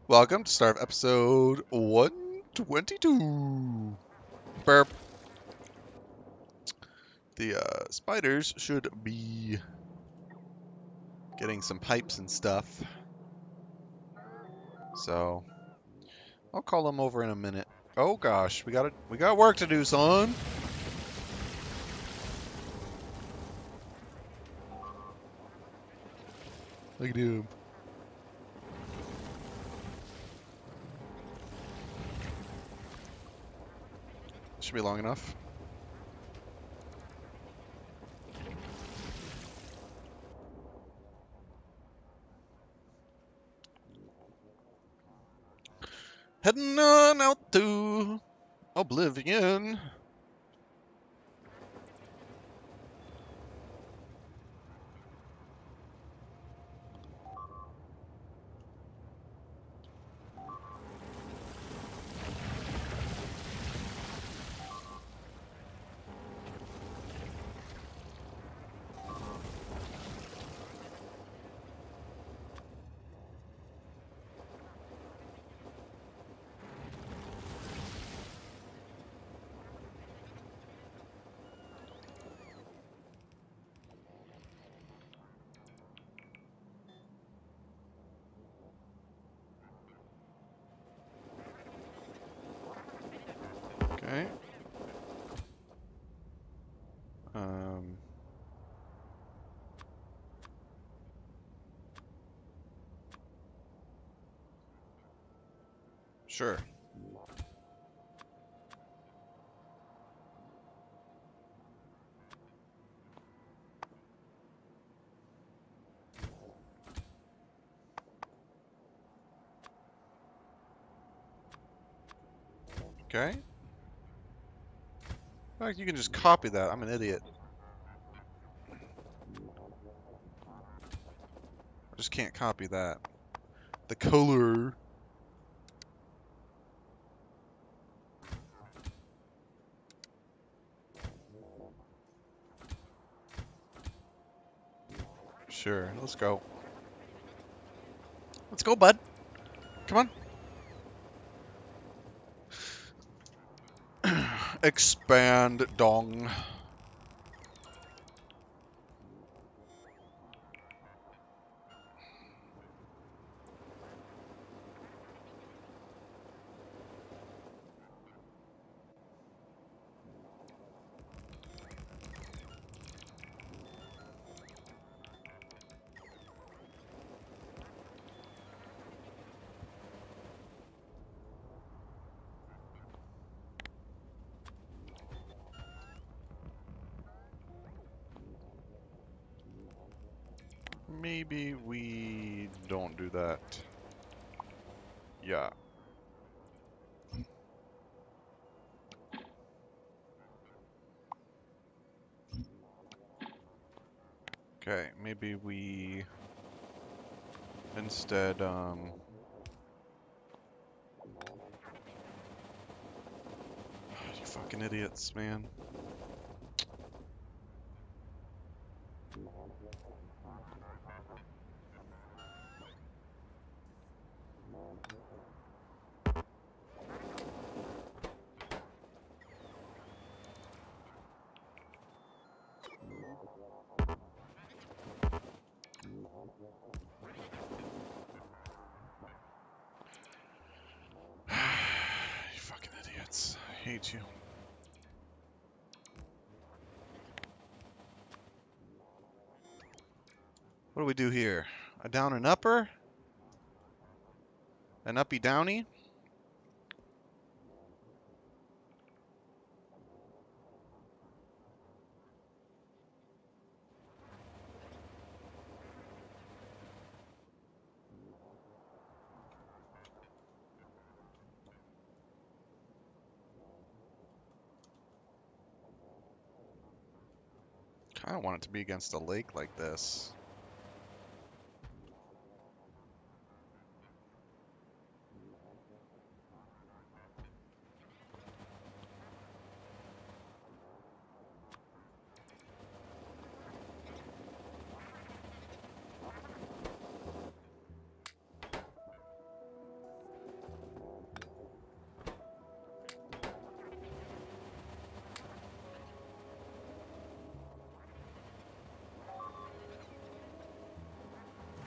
Welcome to start of episode 122. Burp. The spiders should be getting some pipes and stuff. So I'll call them over in a minute. Oh gosh, we got work to do, son. Look at him. Should be long enough. Heading on out to Oblivion. Okay. Sure. Okay. In fact, you can just copy that. I'm an idiot. I just can't copy that. The color. Sure, let's go. Let's go, bud. Come on. Expand, dong. Maybe we don't do that. Yeah. Okay, maybe we instead, you fucking idiots, man. You fucking idiots. I hate you. What do we do here? A down and upper? An uppy downy? I don't want it to be against a lake like this.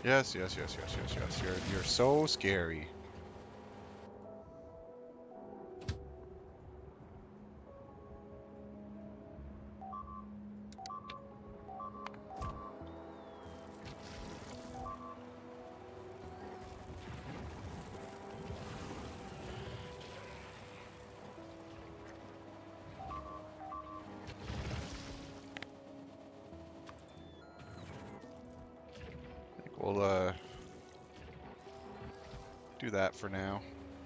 Yes, yes, yes, yes, yes, yes. You're so scary. I think we'll do that for now.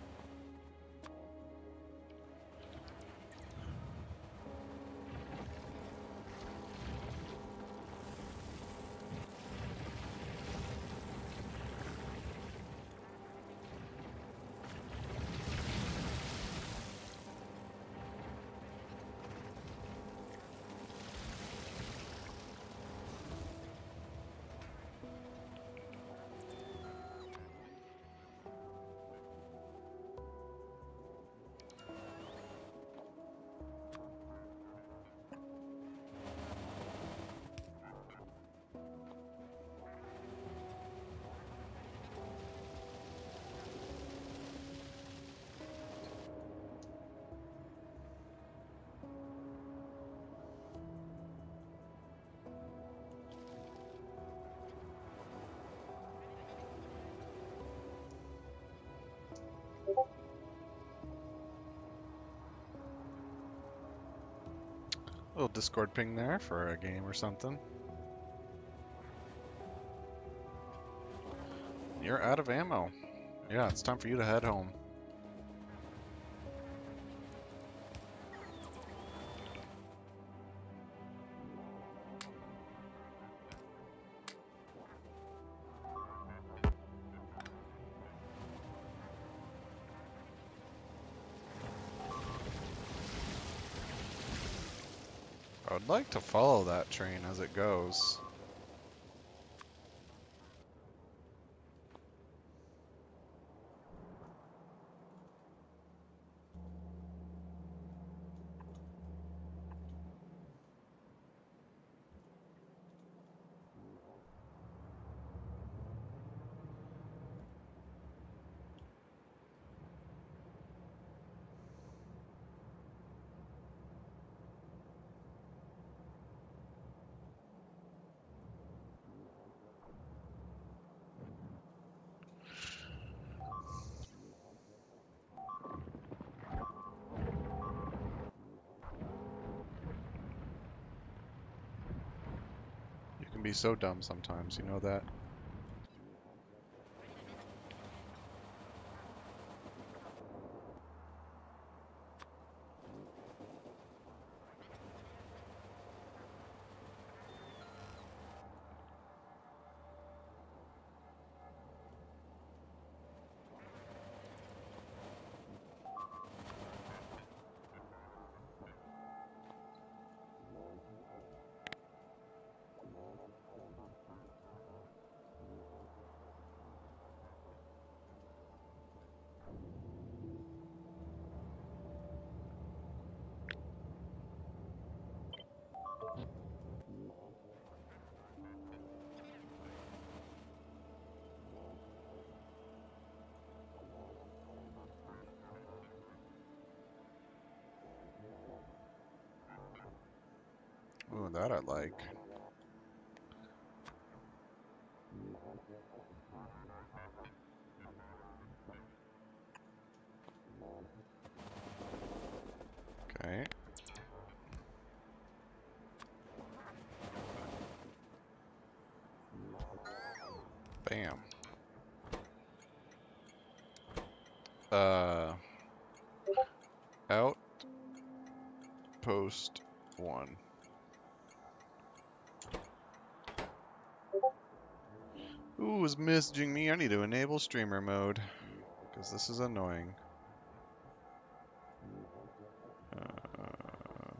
A little Discord ping there for a game or something. You're out of ammo. Yeah, it's time for you to head home. I would like to follow that train as it goes. You can be so dumb sometimes, you know that? Ooh, that I like. Okay. Bam. Uh, Outpost 1. Ooh, is messaging me. I need to enable streamer mode, because this is annoying. Uh,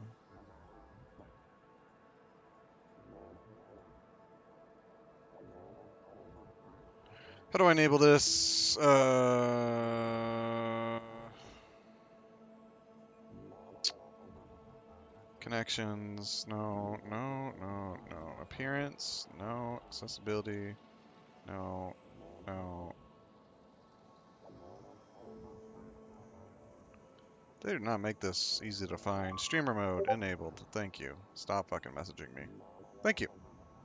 how do I enable this? Connections, no, no, no, no. Appearance, no. Accessibility. No. No. They did not make this easy to find. Streamer mode enabled. Thank you. Stop fucking messaging me. Thank you.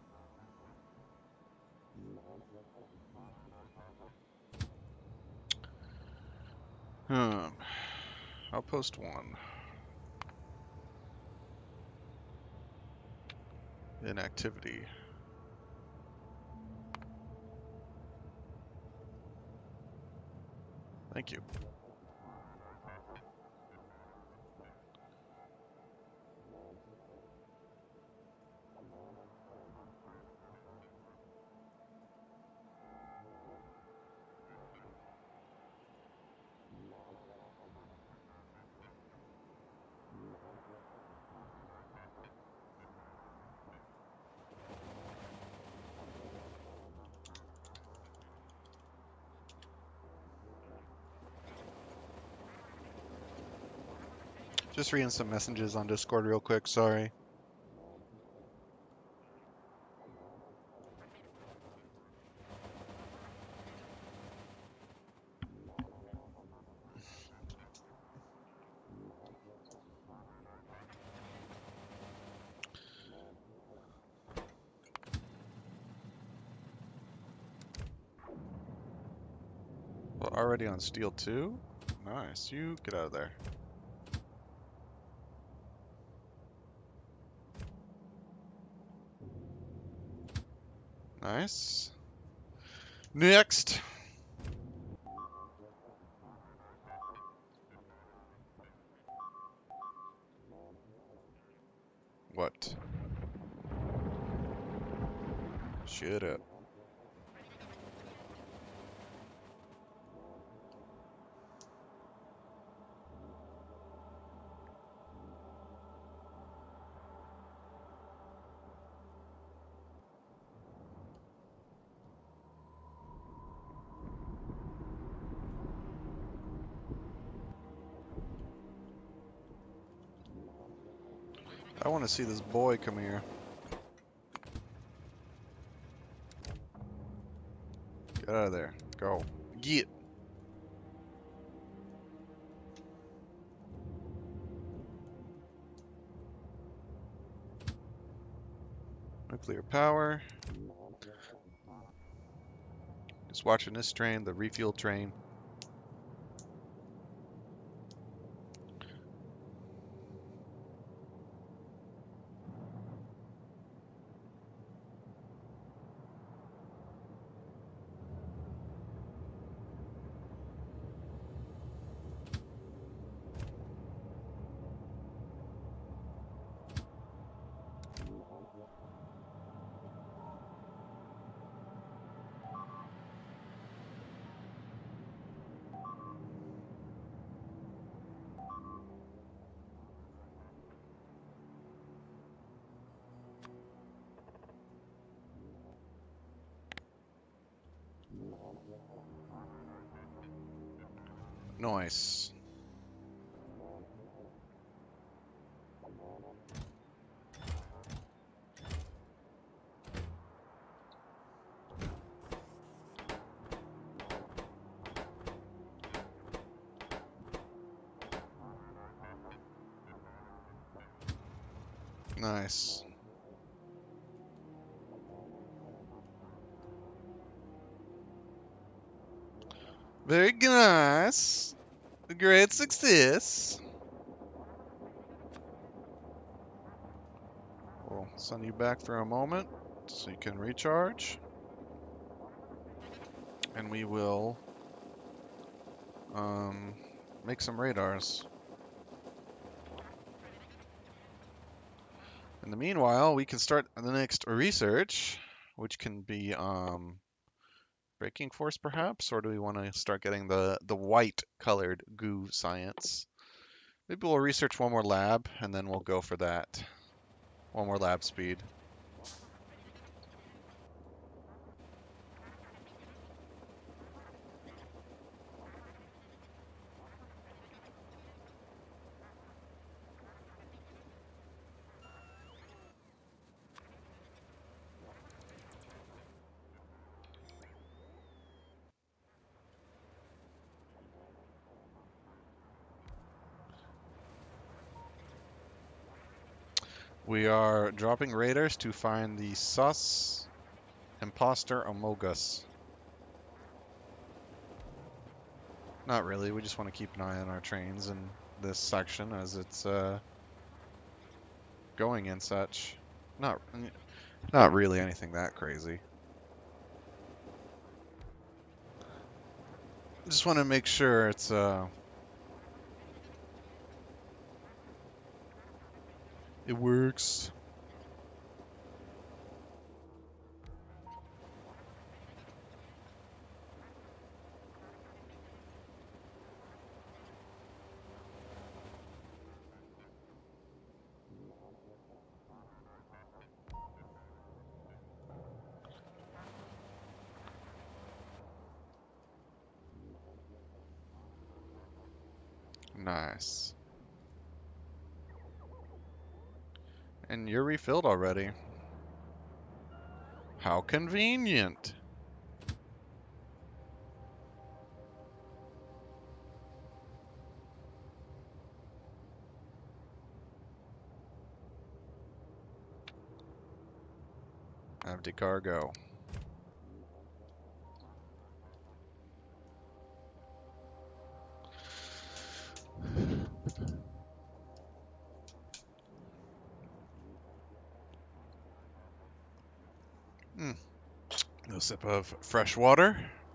Outpost 1. Inactivity. Thank you. Just reading some messages on Discord real quick, sorry. Well, already on steel 2? Nice, you get out of there. Nice. Next! What? Shut up. I want to see this boy come here. Get out of there. Go. Get. Nuclear power. Just watching this train, the refuel train. Nice. Nice. Very nice. Great success. We'll send you back for a moment so you can recharge. And we will make some radars. In the meanwhile, we can start the next research, which can be braking force perhaps, or do we want to start getting the white colored goo science? Maybe we'll research one more lab and then we'll go for that. One more lab speed. We are dropping raiders to find the sus imposter Amogus. Not really. We just want to keep an eye on our trains in this section as it's going and such. Not really anything that crazy. Just want to make sure it's it works. Nice. And you're refilled already. How convenient. Empty cargo. A sip of fresh water.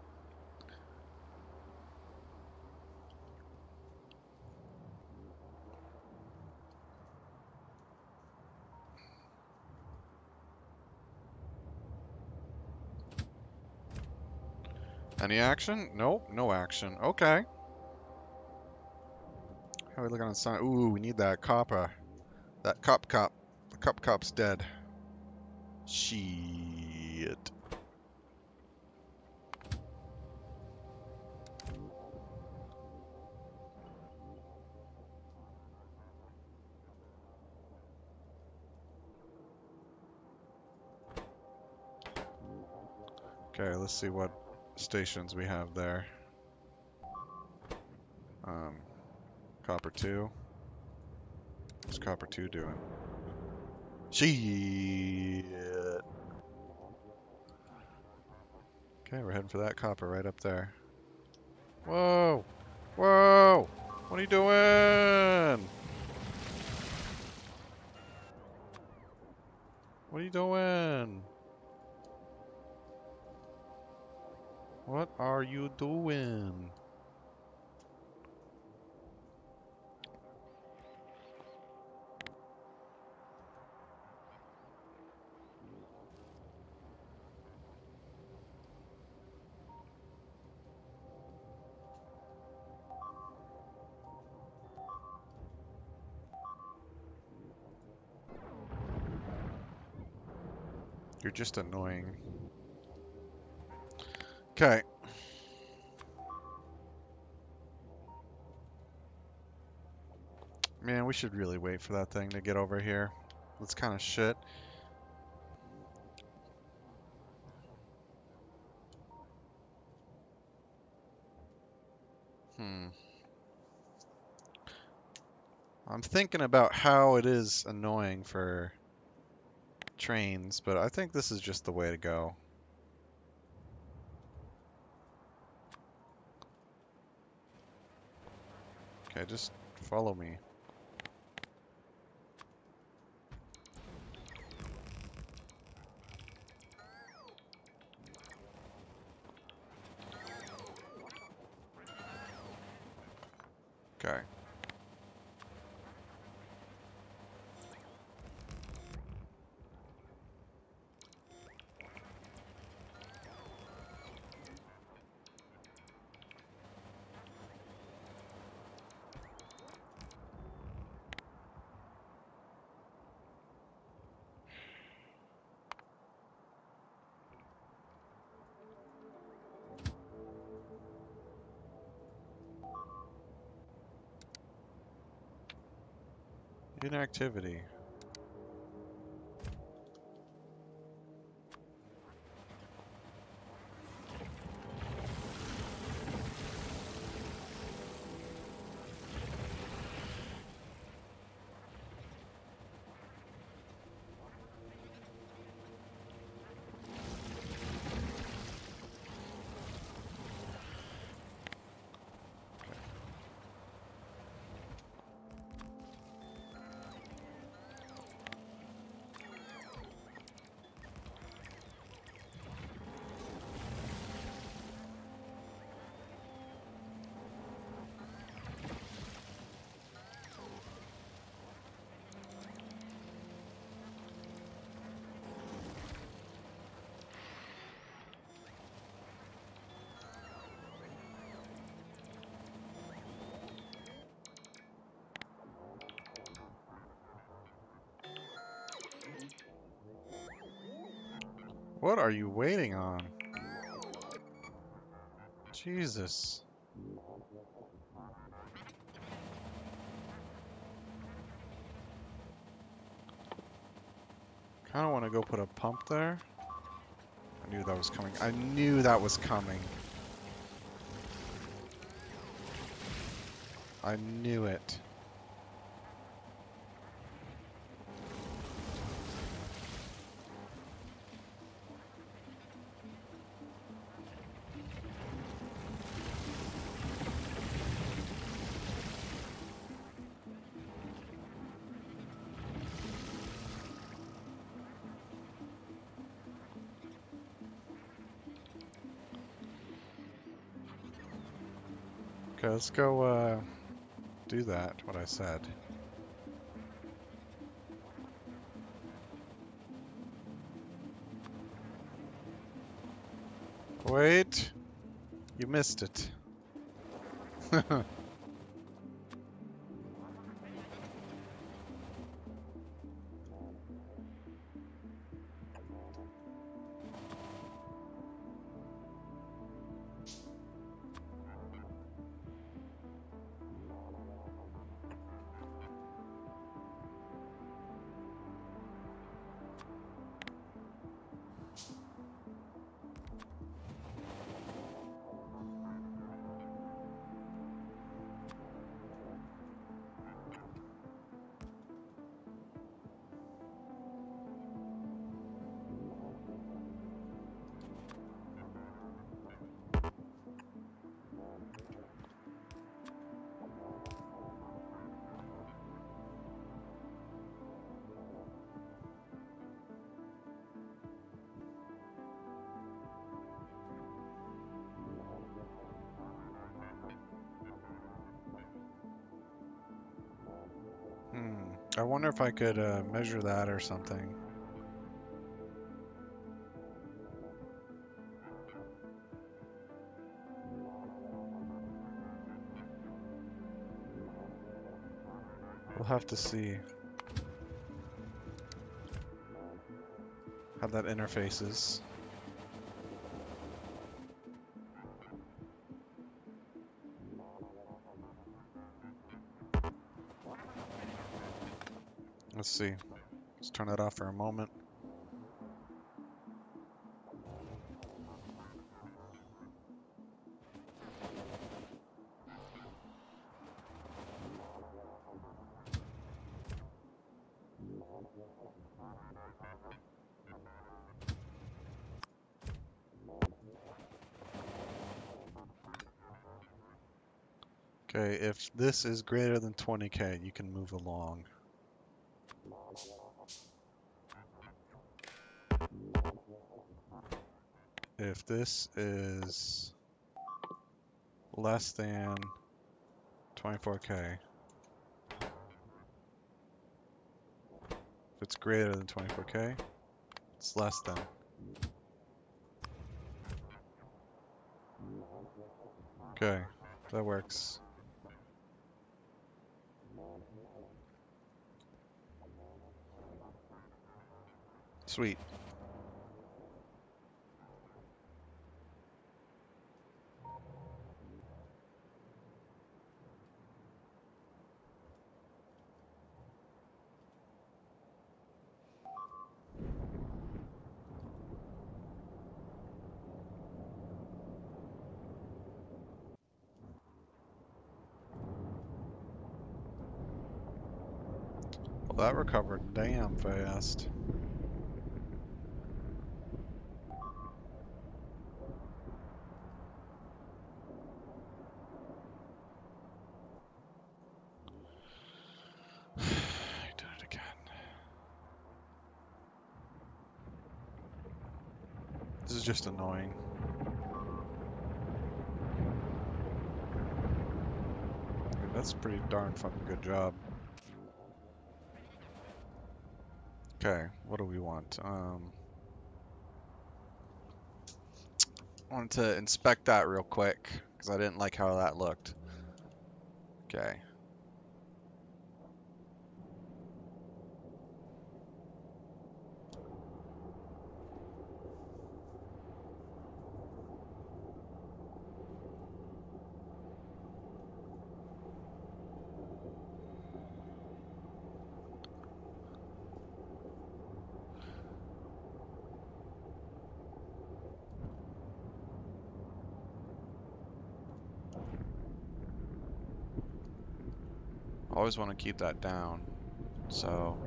Any action? Nope, no action. Okay. How are we looking on sign? Ooh, we need that copper. That cop. The cop's dead. Shit. Okay, let's see what stations we have there. Copper 2. What's Copper 2 doing? Shit. Okay, we're heading for that copper right up there. Whoa! Whoa! What are you doing? What are you doing? What are you doing? You're just annoying. Okay. Man, we should really wait for that thing to get over here. That's kind of shit. I'm thinking about how it is annoying for trains, but I think this is just the way to go. Okay, just follow me. Okay. Inactivity. What are you waiting on? Jesus. Kinda wanna go put a pump there. I knew that was coming. I knew that was coming. I knew it. Okay, let's go do that, what I said. Wait! You missed it. I wonder if I could measure that or something. We'll have to see how that interfaces. Let's see. Let's turn that off for a moment. Okay, if this is greater than 20k, you can move along. If this is less than 24k, if it's greater than 24k, it's less than. Okay, that works. Sweet. Well, that recovered damn fast. I did it again. This is just annoying. That's a pretty darn fucking good job. Okay, what do we want? I wanted to inspect that real quick because I didn't like how that looked. Okay. Always want to keep that down. So,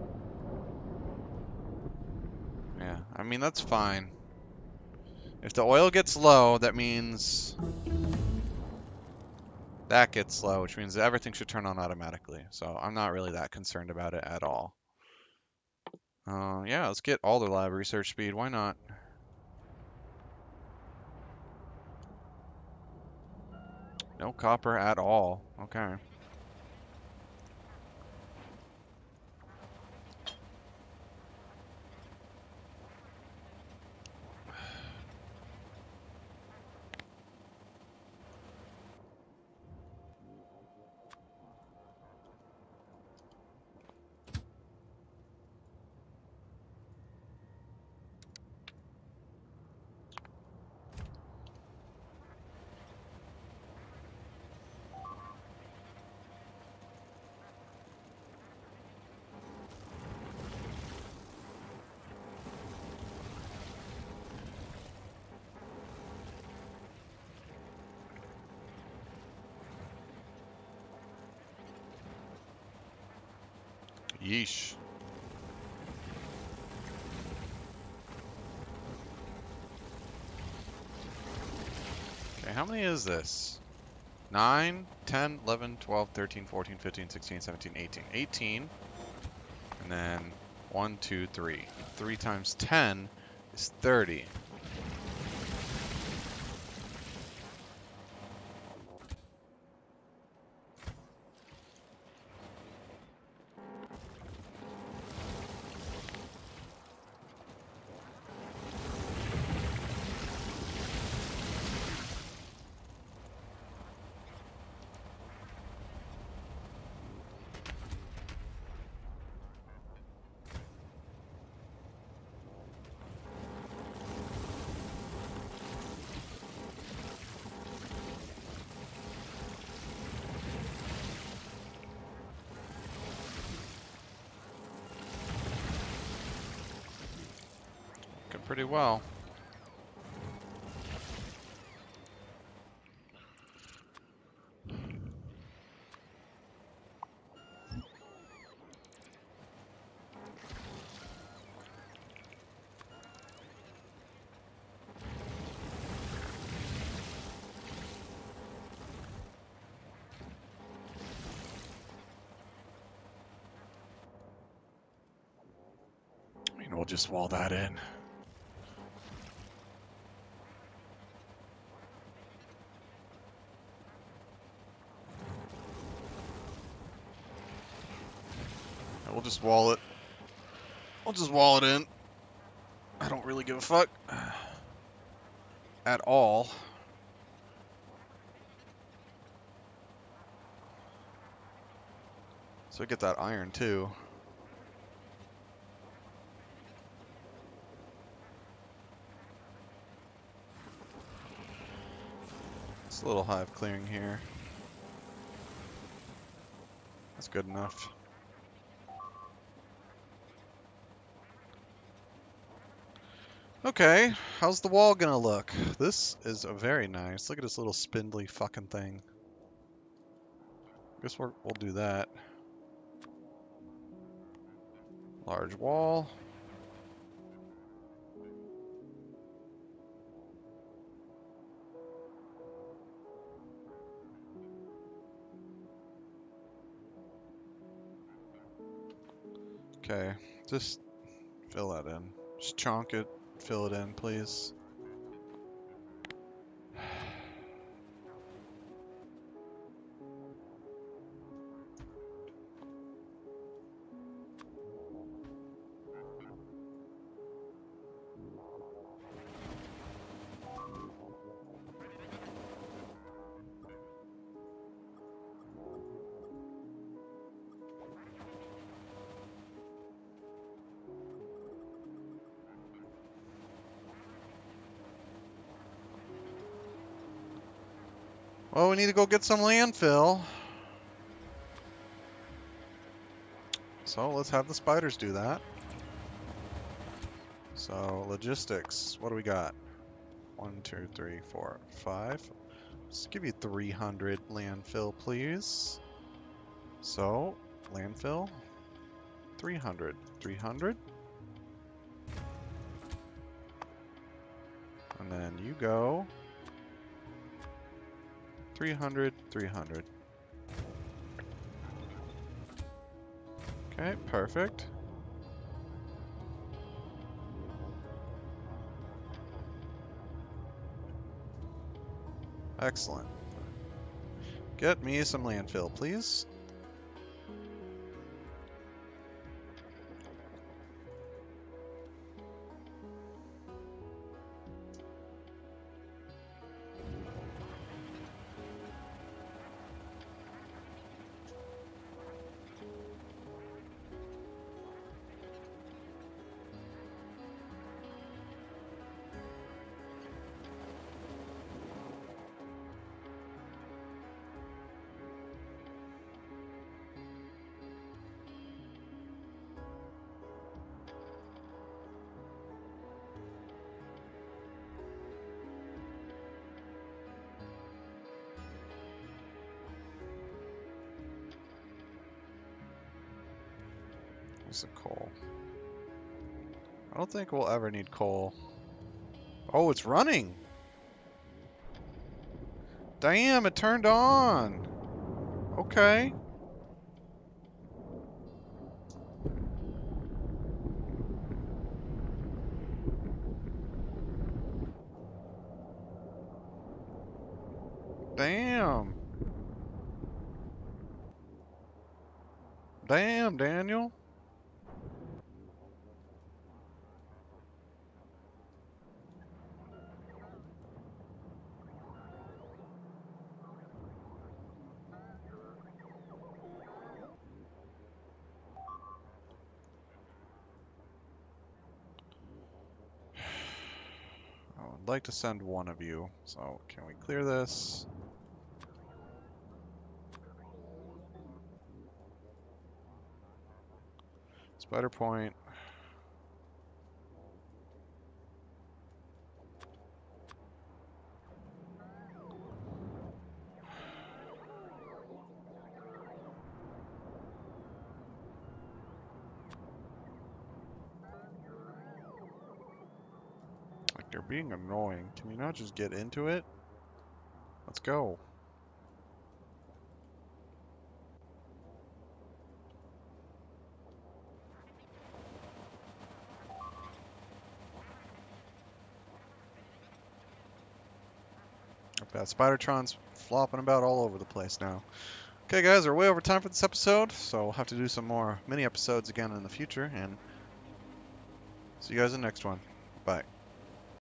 yeah, I mean, that's fine. If the oil gets low, that means that gets low, which means everything should turn on automatically. So I'm not really that concerned about it at all. Yeah, let's get all the lab research speed. Why not? No copper at all. Okay. Yeesh. Okay, how many is this? 9, 10, 11, 12, 13, 14, 15, 16, 17, 18. 18. And then 1, 2, 3. 3 times 10 is 30. Going pretty well. I mean, we'll just wall that in. We'll just wall it. We'll just wall it in. I don't really give a fuck at all. So I get that iron too. It's a little hive clearing here. That's good enough. Okay, how's the wall gonna look? This is very nice. Look at this little spindly fucking thing. Guess we'll do that. Large wall. Okay, just fill that in. Just chonk it, fill it in, please. Well, we need to go get some landfill. So let's have the spiders do that. So logistics, what do we got? 1, 2, 3, 4, 5. Let's give you 300 landfill, please. So, landfill, 300, 300. And then you go 300, 300. Okay, perfect. Excellent. Get me some landfill, please. What's the coal? I don't think we'll ever need coal. Oh, it's running! Damn, it turned on! Okay. Damn. Damn, Daniel. I would like to send one of you. So, can we clear this? Spider point. Like, they're being annoying. Can we not just get into it? Let's go. I've got Spidertrons flopping about all over the place now. Okay, guys, we're way over time for this episode, so we'll have to do some more mini episodes again in the future, and see you guys in the next one. Bye.